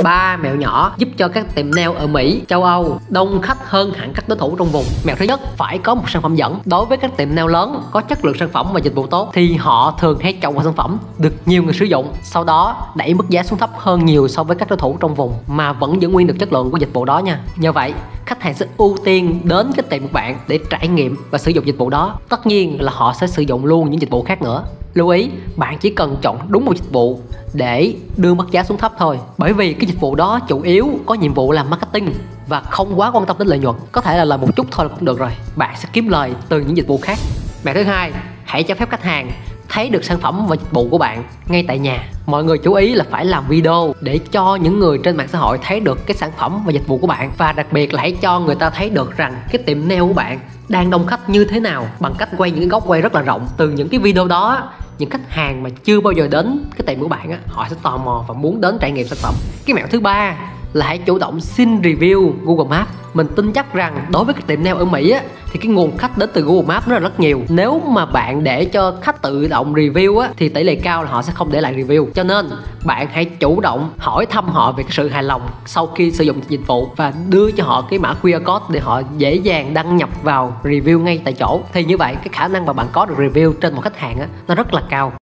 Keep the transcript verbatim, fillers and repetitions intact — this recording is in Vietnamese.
Ba mẹo nhỏ giúp cho các tiệm nail ở Mỹ, châu Âu đông khách hơn hẳn các đối thủ trong vùng. Mẹo thứ nhất, phải có một sản phẩm dẫn. Đối với các tiệm nail lớn có chất lượng sản phẩm và dịch vụ tốt thì họ thường hay chọn một sản phẩm được nhiều người sử dụng, sau đó đẩy mức giá xuống thấp hơn nhiều so với các đối thủ trong vùng mà vẫn giữ nguyên được chất lượng của dịch vụ đó nha. Nhờ vậy, khách hàng sẽ ưu tiên đến cái tiệm của bạn để trải nghiệm và sử dụng dịch vụ đó. Tất nhiên là họ sẽ sử dụng luôn những dịch vụ khác nữa. Lưu ý, bạn chỉ cần chọn đúng một dịch vụ để đưa mức giá xuống thấp thôi. Bởi vì cái dịch vụ đó chủ yếu có nhiệm vụ làm marketing và không quá quan tâm đến lợi nhuận. Có thể là lời một chút thôi là cũng được rồi. Bạn sẽ kiếm lời từ những dịch vụ khác. Mẹo thứ hai, hãy cho phép khách hàng thấy được sản phẩm và dịch vụ của bạn ngay tại nhà. Mọi người chú ý là phải làm video để cho những người trên mạng xã hội thấy được cái sản phẩm và dịch vụ của bạn. Và đặc biệt là hãy cho người ta thấy được rằng cái tiệm nail của bạn đang đông khách như thế nào bằng cách quay những cái góc quay rất là rộng. Từ những cái video đó, những khách hàng mà chưa bao giờ đến cái tiệm của bạn á, họ sẽ tò mò và muốn đến trải nghiệm sản phẩm. Cái mẹo thứ ba là hãy chủ động xin review Google Maps. Mình tin chắc rằng đối với các tiệm nail ở Mỹ á, thì cái nguồn khách đến từ Google Maps nó là rất nhiều. Nếu mà bạn để cho khách tự động review á, thì tỷ lệ cao là họ sẽ không để lại review. Cho nên bạn hãy chủ động hỏi thăm họ về cái sự hài lòng sau khi sử dụng dịch vụ và đưa cho họ cái mã quy rờ code để họ dễ dàng đăng nhập vào review ngay tại chỗ. Thì như vậy cái khả năng mà bạn có được review trên một khách hàng á, nó rất là cao.